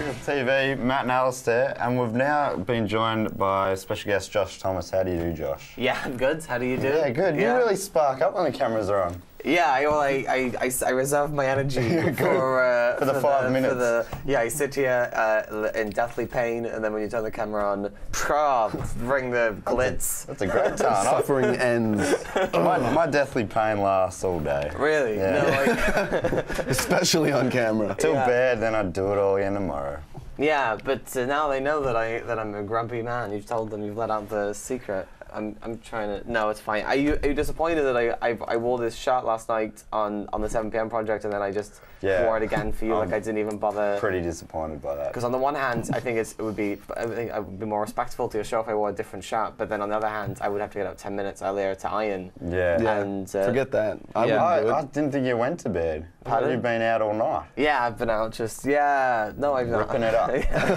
TV, Matt and Alasdair, and we've now been joined by special guest Josh Thomas. How do you do, Josh? Yeah, I'm good. How do you do? Yeah, good. Yeah. You really spark up when the cameras are on. Yeah, I reserve my energy for the 5 minutes. I sit here in deathly pain, and then when you turn the camera on, bring the glitz. That's a great time. Suffering ends. My deathly pain lasts all day. Really? Yeah. No, Especially on camera. Till bed, then I'd do it all again tomorrow. yeah, but now they know that I'm a grumpy man. You've told them, you've let out the secret. I'm trying to. No, it's fine. Are you disappointed that I wore this shirt last night on the 7 PM project, and then I just wore it again for you? Like I didn't even bother. Pretty disappointed by that. Because on the one hand, I think I would be more respectful to your show if I wore a different shirt. But then on the other hand, I would have to get up 10 minutes earlier to iron. Yeah. And forget that. I didn't think you went to bed. Pardon? You've been out all night. Yeah, I've been out just no, I've not. Ripping it up.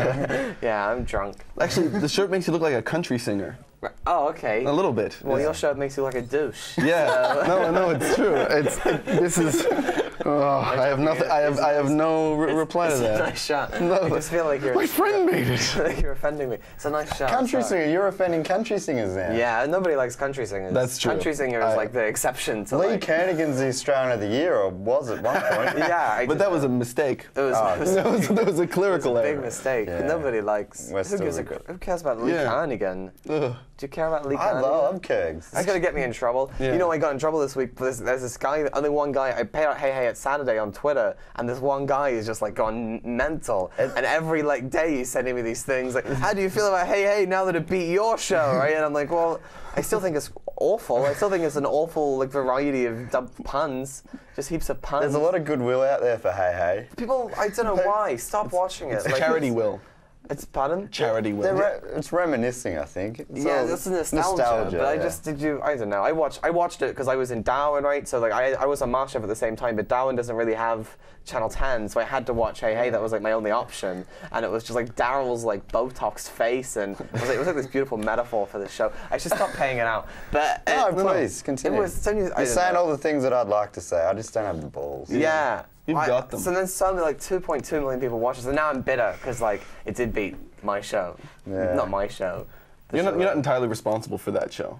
Yeah, I'm drunk. Actually, the shirt makes you look like a country singer. Oh, okay. A little bit. Well, your shirt makes you like a douche. Yeah. No, it's true. This is. Oh, I have nothing. I have no reply to that. It's a nice shot. No, I just feel like my friend made it. You're offending me. It's a nice shot. Country singer, you're offending country singers now. Yeah, nobody likes country singers. That's true. Country singer is like the exception to Lee Kernaghan's the Australian of the Year, or was at one point. Yeah, But that was a mistake. It was, That was a clerical a big error. mistake. Yeah. Nobody likes. Who cares about Lee Kernaghan? Ugh. Do you care about Lee I Kernaghan? love Kurgs. That's gonna get me in trouble. Yeah. You know, I got in trouble this week. There's this guy, only one guy. I paid out Hey Hey at Saturday on Twitter, and this one guy is just like gone mental. And every day he's sending me these things like, "How do you feel about Hey Hey now that it beat your show?" Right? And I'm like, well, I still think it's awful. I still think it's an awful variety of puns, just heaps of puns. There's a lot of goodwill out there for Hey Hey. People, I don't know why. Stop watching it. It's charity will. It's pardon? Charity will. It's reminiscing, I think. Yeah, that's nostalgia. But I don't know. I watched it because I was in Darwin, right? So I was on MasterChef at the same time, but Darwin doesn't really have Channel 10, so I had to watch Hey Hey. That was my only option, and it was just Daryl's Botox face, and it was this beautiful metaphor for the show. I should stop paying it out. But please continue. It was You're saying all the things that I'd like to say. I just don't have the balls. Yeah. You've got them. So then suddenly 2.2 million people watched it. So now I'm bitter because it did beat my show. Yeah. Not my show. You're not entirely responsible for that show.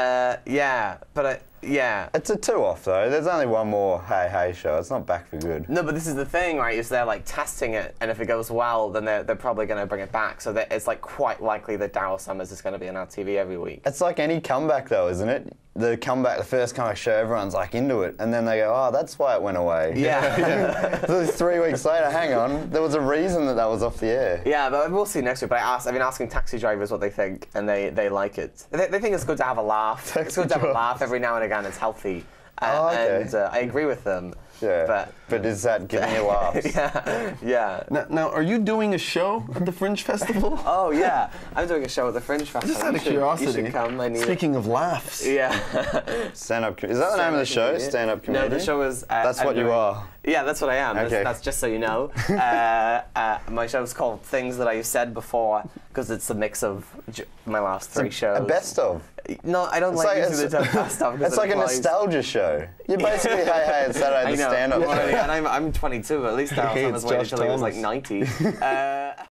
Yeah, but It's a 2-off though. There's only one more Hey Hey show. It's not back for good. No, but this is the thing, right? Is they're testing it, and if it goes well, then they're probably going to bring it back. So it's quite likely that Daryl Summers is going to be on our TV every week. It's like any comeback though, isn't it? The first comeback show, everyone's into it, and then they go, oh, that's why it went away. Yeah. So 3 weeks later, hang on, there was a reason that was off the air. Yeah, but we'll see next week. But I've been asking taxi drivers what they think, and they like it. They think it's good to have a laugh. It's good to have a laugh every now and again. It's healthy. Okay. And I agree with them. Yeah. But is that giving you laughs? Yeah. Now, are you doing a show at the Fringe Festival? Oh yeah, I'm doing a show at the Fringe Festival. Just out of curiosity. You should come. Speaking of laughs. Yeah. Stand-up. Is that the name of the show? Stand-up comedian? No, the show is. That's what you are. Yeah, that's what I am. Okay. That's just so you know. My show is called Things That I've Said Before because it's a mix of my last 3 shows. A best of. No, I don't like using the term best of. It's like a nostalgia show. You're basically Hey Hey and Saturday the stand-up show. And I'm 22. At least Daryl Summers waited until he was 90.